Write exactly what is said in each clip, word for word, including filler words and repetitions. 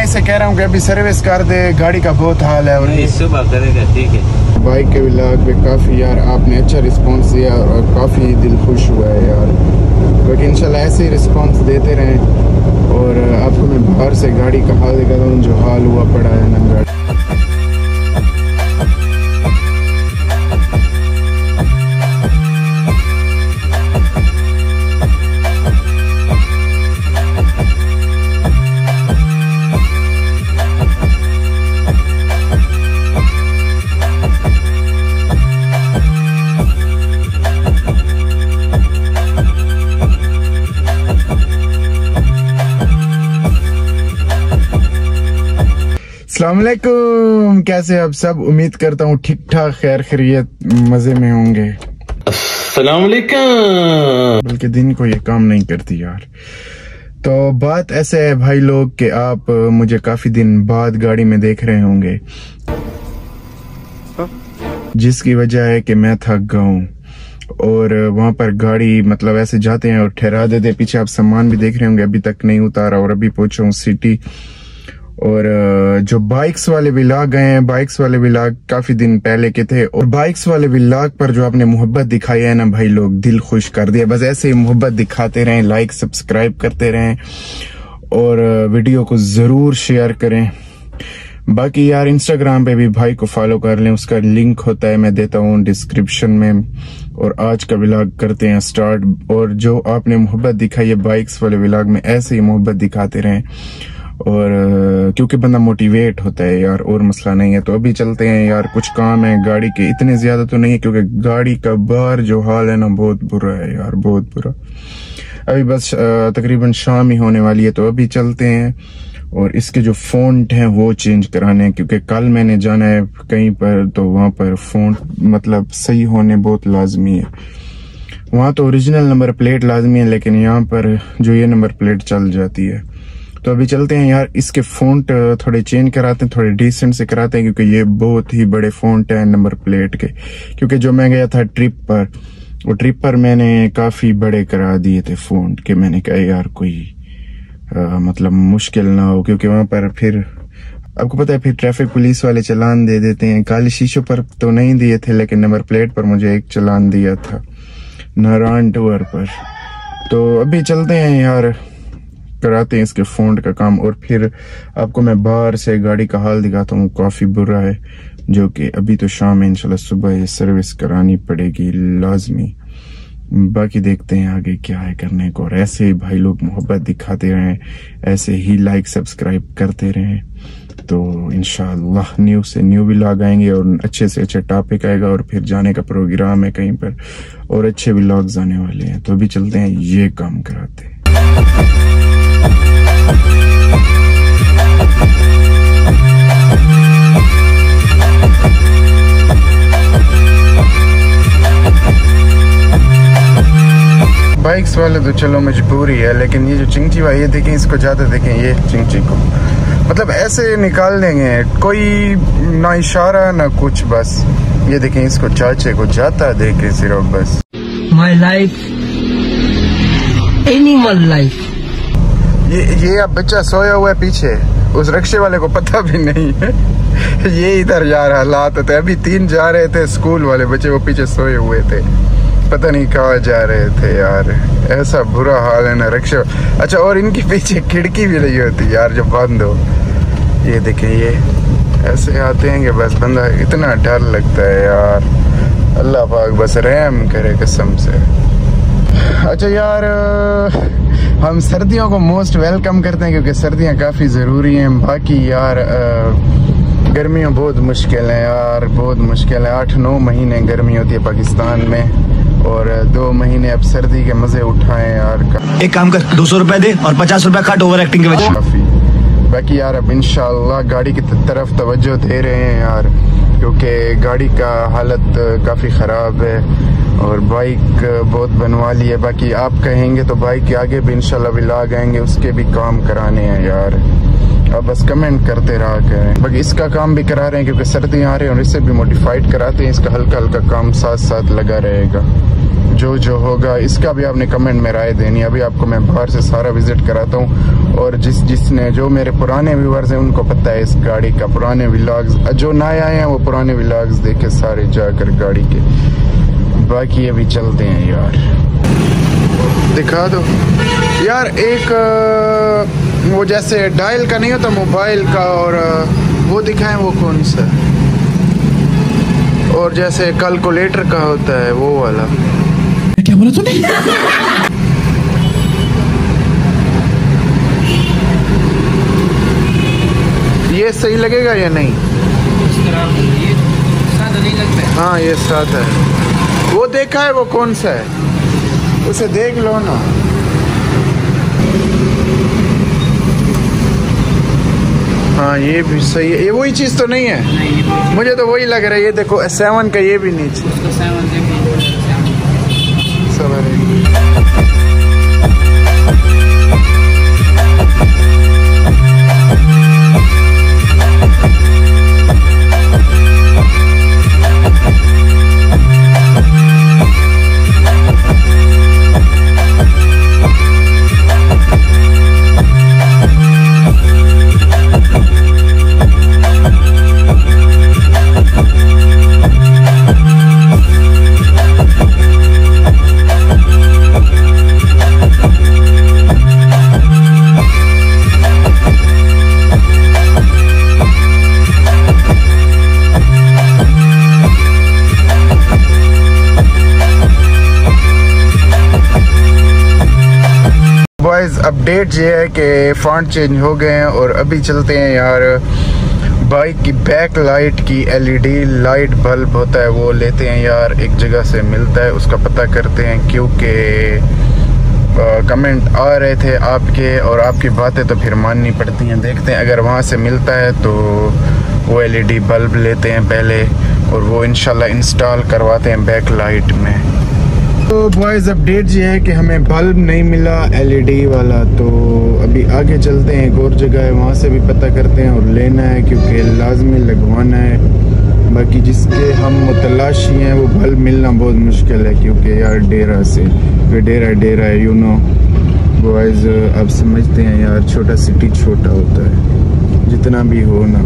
से कह रहा हूँ कि अभी सर्विस कर दे, गाड़ी का बहुत हाल है। और सुबह करेगा, ठीक है। बाइक के व्लॉग पे काफ़ी यार आपने अच्छा रिस्पांस दिया और काफ़ी दिल खुश हुआ है यार। क्योंकि इंशाल्लाह ऐसे ही रिस्पांस देते रहें। और आपको मैं बाहर से गाड़ी का हाल दिखाता हूँ, जो हाल हुआ पड़ा है ना गाड़ी। अस्सलामुअलैकुम, कैसे आप सब? उम्मीद करता हूँ ठीक ठाक, खैर खैरियत, मजे में होंगे। अस्सलामुअलैकुम। बल्कि दिन को ये काम नहीं करती यार। तो बात ऐसे है भाई लोग कि आप मुझे काफी दिन बाद गाड़ी में देख रहे होंगे, जिसकी वजह है कि मैं थक गया हूँ। और वहां पर गाड़ी मतलब ऐसे जाते हैं और ठहरा देते हैं। पीछे आप सामान भी देख रहे होंगे, अभी तक नहीं उतारा और अभी पहुंचा हूँ सिटी। और जो बाइक्स वाले व्लॉग गए हैं, बाइक्स वाले व्लॉग काफी दिन पहले के थे। और बाइक्स वाले व्लॉग पर जो आपने मोहब्बत दिखाई है ना भाई लोग, दिल खुश कर दिया। बस ऐसे ही मोहब्बत दिखाते रहें, लाइक सब्सक्राइब करते रहें और वीडियो को जरूर शेयर करें। बाकी यार इंस्टाग्राम पे भी भाई को फॉलो कर लें, उसका लिंक होता है, मैं देता हूँ डिस्क्रिप्शन में। और आज का व्लॉग करते हैं स्टार्ट। और जो आपने मोहब्बत दिखाई है बाइक्स वाले व्लॉग में, ऐसे ही मोहब्बत दिखाते रहें। और क्योंकि बंदा मोटिवेट होता है यार, और मसला नहीं है। तो अभी चलते हैं यार, कुछ काम है गाड़ी के, इतने ज्यादा तो नहीं है क्योंकि गाड़ी का बाहर जो हाल है ना बहुत बुरा है यार, बहुत बुरा। अभी बस तकरीबन शाम ही होने वाली है, तो अभी चलते हैं। और इसके जो फ़ॉन्ट हैं वो चेंज कराने हैं, क्योंकि कल मैंने जाना है कहीं पर, तो वहां पर फ़ॉन्ट मतलब सही होने बहुत लाजमी है। वहां तो ओरिजिनल नंबर प्लेट लाजमी है, लेकिन यहाँ पर जो ये नंबर प्लेट चल जाती है। तो अभी चलते हैं यार, इसके फ़ॉन्ट थोड़े चेंज कराते हैं, थोड़े डिसेंट से कराते हैं, क्योंकि ये बहुत ही बड़े फ़ॉन्ट हैं नंबर प्लेट के। क्योंकि जो मैं गया था ट्रिप पर, वो ट्रिप पर मैंने काफी बड़े करा दिए थे फ़ॉन्ट के। मैंने कहा यार कोई आ, मतलब मुश्किल ना हो, क्योंकि वहां पर फिर आपको पता है फिर ट्रैफिक पुलिस वाले चालान दे देते हैं। काले शीशों पर तो नहीं दिए थे, लेकिन नंबर प्लेट पर मुझे एक चालान दिया था, नारायण टूर पर। तो अभी चलते हैं यार, कराते हैं इसके फ़ॉन्ट का काम। और फिर आपको मैं बाहर से गाड़ी का हाल दिखाता हूँ, काफी बुरा है। जो कि अभी तो शाम है, इंशाल्लाह सुबह ये सर्विस करानी पड़ेगी लाजमी। बाकी देखते हैं आगे क्या है करने को। और ऐसे ही भाई लोग मोहब्बत दिखाते रहें, ऐसे ही लाइक सब्सक्राइब करते रहें, तो इंशाल्लाह न्यू से न्यू व्लॉग आएंगे और अच्छे से अच्छे टॉपिक आएगा। और फिर जाने का प्रोग्राम है कहीं पर, और अच्छे व्लॉग्स आने वाले हैं। तो अभी चलते हैं, ये काम कराते हैं। बाइक्स वाले तो चलो मजबूरी है, लेकिन ये जो चिंची वाला, ये देखें, इसको ज्यादा देखें, ये चिंची को मतलब ऐसे निकाल देंगे, कोई ना इशारा ना कुछ, बस ये देखें, इसको चाचे को जाता देखे सिर्फ बस। My life animal life. ये ये अब बच्चा सोया हुआ है पीछे, उस रिक्शे वाले को पता भी नहीं है ये इधर यार हालात होते। अभी तीन जा रहे थे स्कूल वाले बच्चे, वो पीछे सोए हुए थे, पता नहीं कहाँ जा रहे थे यार। ऐसा बुरा हाल है ना रिक्शा। अच्छा, और इनके पीछे खिड़की भी नहीं होती यार जब बंद हो। ये देखें, ये ऐसे आते हैं कि बस बंदा, इतना डर लगता है यार। अल्लाह पाक बस रहम करे कसम से। अच्छा यार, हम सर्दियों को मोस्ट वेलकम करते हैं, क्योंकि सर्दियाँ काफ़ी ज़रूरी हैं। बाकी यार गर्मियाँ बहुत मुश्किल हैं यार, बहुत मुश्किल है। आठ नौ महीने गर्मी होती है पाकिस्तान में, और दो महीने अब सर्दी के मजे उठाएं यार। एक काम कर, दो सौ रुपए दे और पचास रुपए काट ओवर एक्टिंग के वजह। काफी। बाकी यार अब इंशाल्लाह गाड़ी की तरफ तवज्जो दे रहे हैं यार, क्योंकि गाड़ी का हालत काफी खराब है और बाइक बहुत बनवा ली है। बाकी आप कहेंगे तो बाइक के आगे भी इंशाल्लाह व्लॉग आएंगे, उसके भी काम कराने हैं यार। अब बस कमेंट करते रहा करें। बाकी इसका काम भी करा रहे हैं क्योंकि सर्दियाँ आ रही हैं, और इससे भी मॉडिफाइड कराते हैं। इसका हल्का हल्का काम साथ साथ लगा रहेगा, जो जो होगा इसका भी आपने कमेंट में राय देनी। अभी आपको मैं बाहर से सारा विजिट कराता हूँ, और जिस जिसने जो मेरे पुराने व्यूअर्स हैं उनको पता है इस गाड़ी का, पुराने व्लॉग्स, जो नए आए हैं वो पुराने व्लॉग्स देखे सारे जाकर गाड़ी के। बाकी अभी चलते हैं यार, दिखा दो यार। एक वो जैसे डायल का नहीं होता मोबाइल का, और वो दिखाएं वो कौन सा, और जैसे कैलकुलेटर का होता है वो वाला। क्या बोला तूने? ये सही लगेगा या नहीं? ये सादा नहीं लगता है। हाँ ये सादा है। वो देखा है वो कौन सा है, उसे देख लो ना। हाँ ये भी सही है। ये वही चीज तो नहीं है? नहीं, मुझे तो वही लग रहा है। ये देखो सेवन का, ये भी नीचे उसको सेवन देखिए। बॉयज अपडेट ये है कि फॉन्ट चेंज हो गए हैं, और अभी चलते हैं यार बाइक की बैक लाइट की एलईडी लाइट बल्ब होता है वो लेते हैं यार, एक जगह से मिलता है, उसका पता करते हैं। क्योंकि कमेंट आ रहे थे आपके, और आपकी बातें तो फिर माननी पड़ती हैं। देखते हैं अगर वहाँ से मिलता है तो वो एलईडी बल्ब लेते हैं पहले, और वो इंशाल्लाह इंस्टॉल करवाते हैं बैक लाइट में। तो बॉयज अपडेट ये है कि हमें बल्ब नहीं मिला एलईडी वाला, तो अभी आगे चलते हैं, एक और जगह है वहाँ से भी पता करते हैं और लेना है, क्योंकि लाजमी लगवाना है। बाकी जिसके हम मुतलाशी हैं वो बल्ब मिलना बहुत मुश्किल है, क्योंकि यार डेरा से डेरा डेरा है, यू नो बॉयज। अब समझते हैं यार, छोटा सिटी छोटा होता है, जितना भी हो ना।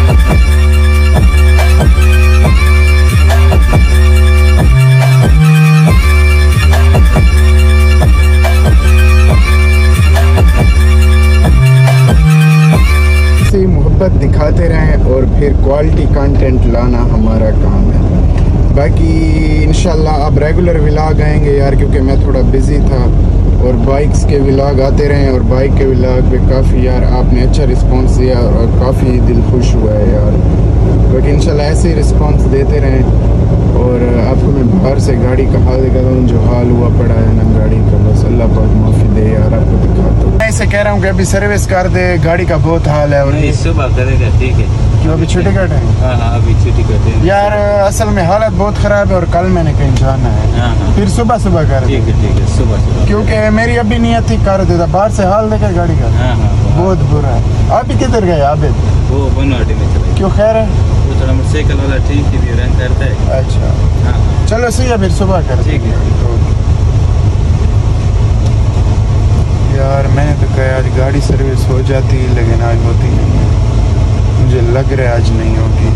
मोहब्बत दिखाते रहें और फिर क्वालिटी कंटेंट लाना हमारा काम है। बाकी इंशाल्लाह अब रेगुलर व्लॉग आएंगे यार, क्योंकि मैं थोड़ा बिजी था, और बाइक्स के व्लॉग आते रहें। और बाइक के व्लॉग पे काफ़ी यार आपने अच्छा रिस्पांस दिया, और काफ़ी दिल खुश हुआ है यार। बाकी इंशाल्लाह ऐसे ही रिस्पांस देते रहें। और आपको मैं बाहर से गाड़ी का हाल दिखाता हूँ, जो हाल हुआ पड़ा है ना गाड़ी का, बस अल्लाह पाक माफ़ी दे यार, आपको दिखाता हूँ। मैं इसे कह रहा हूँ कि अभी सर्विस कर दे, गाड़ी का बहुत हाल है। और नहीं सुबह करेगा, ठीक है। क्यों अभी छुट्टी का टाइम? हाँ हाँ अभी छुट्टी करते हैं यार। असल में हालत बहुत ख़राब है, और कल मैंने कहीं जाना है। हाँ हाँ फिर सुबह सुबह कर ठीक है, ठीक है सुबह सुबह। क्योंकि मेरी अभी नियत थी कर देता, बाहर से हाल देकर गाड़ी का। हाँ हाँ बहुत बुरा है। आप ही किधर गए आबिद? वो बनवाटी में चले। क्यों खैर है? वो थोड़ा मोटरसाइकिल वाला ठीक है, भी रन करता है। अच्छा हाँ चलो सही है, फिर सुबह कर। ठीक है। यार मैंने तो कहा आज गाड़ी सर्विस हो जाती, लेकिन आज होती नहीं है। मुझे लग रहा है आज नहीं होगी।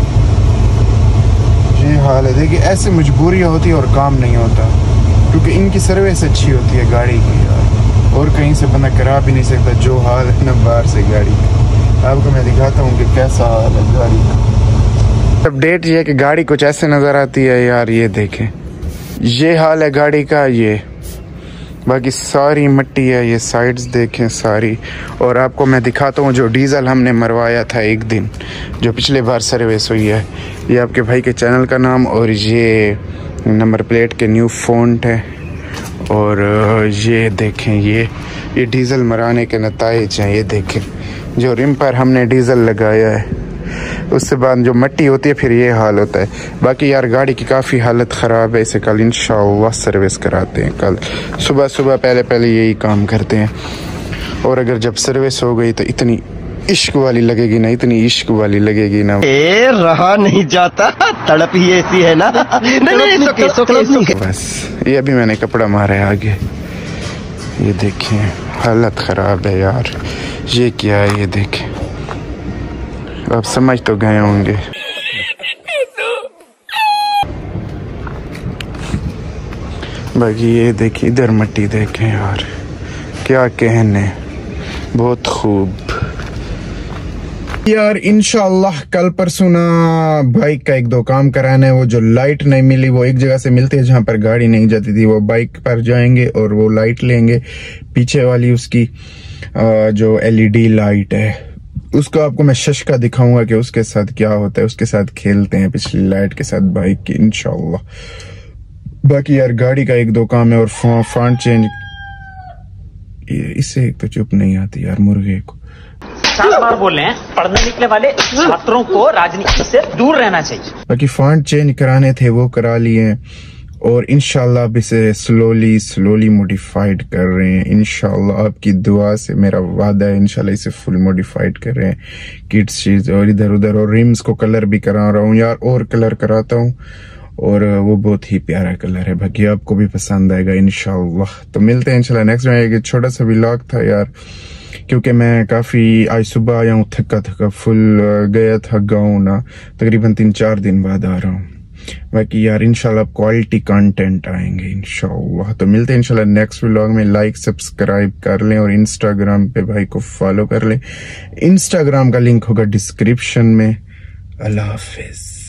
ये हाल है। देखिए ऐसे मजबूरियाँ होती है और काम नहीं होता, क्योंकि इनकी सर्विस अच्छी होती है गाड़ी की यार, और कहीं से बंदा करा भी नहीं सकता। जो हाल है ना बाहर से गाड़ी का, आपको मैं दिखाता हूँ कि कैसा हाल है गाड़ी का। अपडेट ये है कि गाड़ी कुछ ऐसे नज़र आती है यार, ये देखें, ये हाल है गाड़ी का। ये बाकी सारी मिट्टी है, ये साइड्स देखें सारी। और आपको मैं दिखाता हूँ जो डीज़ल हमने मरवाया था एक दिन, जो पिछले बार सर्विस हुई है। ये आपके भाई के चैनल का नाम, और ये नंबर प्लेट के न्यू फ़ॉन्ट है। और ये देखें, ये ये डीज़ल मराने के नताइज हैं। ये देखें जो रिम पर हमने डीज़ल लगाया है, उससे बाद जो मिट्टी होती है फिर ये हाल होता है। बाकी यार गाड़ी की काफ़ी हालत ख़राब है, इसे कल इंशाअल्लाह सर्विस कराते हैं। कल सुबह सुबह पहले पहले यही काम करते हैं, और अगर जब सर्विस हो गई तो इतनी इश्क वाली लगेगी ना, इतनी इश्क वाली लगेगी ना। ए रहा नहीं जाता, तड़प ही ऐसी है ना। नहीं नहीं नहीं okay, okay, okay. बस ये अभी मैंने कपड़ा मारा है आगे, ये देखें हालत खराब है यार। ये क्या है ये देखें, आप समझ तो गए होंगे। बाकी ये देखिए इधर मट्टी देखें यार, क्या कहने, बहुत खूब यार। इंशाअल्लाह कल परसों ना बाइक का एक दो काम कराना है। वो जो लाइट नहीं मिली वो एक जगह से मिलती है जहां पर गाड़ी नहीं जाती थी, वो बाइक पर जाएंगे और वो लाइट लेंगे, पीछे वाली उसकी जो एलईडी लाइट है उसको आपको मैं शश का दिखाऊंगा कि उसके साथ क्या होता है, उसके साथ खेलते हैं पिछली लाइट के साथ बाइक की इंशाअल्लाह। बाकी यार गाड़ी का एक दो काम है और फॉन्ट चेंज, इससे एक तो चुप नहीं आती यार मुर्गे को। चार बार बोल रहे हैं, पढ़ने निकले वाले छात्रों को राजनीति से दूर रहना चाहिए। बाकी फॉन्ट चेंज कराने थे वो करा लिए और इंशाल्लाह अब इसे स्लोली स्लोली मॉडिफाइड कर रहे हैं। इंशाल्लाह आपकी दुआ से मेरा वादा है, इंशाल्लाह इसे फुल मॉडिफाइड कर रहे हैं, किड्स चीज और इधर उधर, और रिम्स को कलर भी करा रहा हूँ यार, और कलर कराता हूँ और वो बहुत ही प्यारा कलर है। बाकी आपको भी पसंद आएगा इंशाल्लाह। तो मिलते हैं इंशाल्लाह नेक्स्ट में। एक छोटा सा व्लॉग था यार, क्योंकि मैं काफी आज सुबह आया हूँ थका थका, फुल गया था गाँव ना, तकरीबन तीन चार दिन बाद आ रहा हूँ। बाकी यार इंशाल्लाह क्वालिटी कंटेंट आएंगे इंशाल्लाह। तो मिलते हैं इंशाल्लाह नेक्स्ट व्लॉग में। लाइक सब्सक्राइब कर लें और इंस्टाग्राम पे भाई को फॉलो कर लें, इंस्टाग्राम का लिंक होगा डिस्क्रिप्शन में। अल्लाह हाफिज।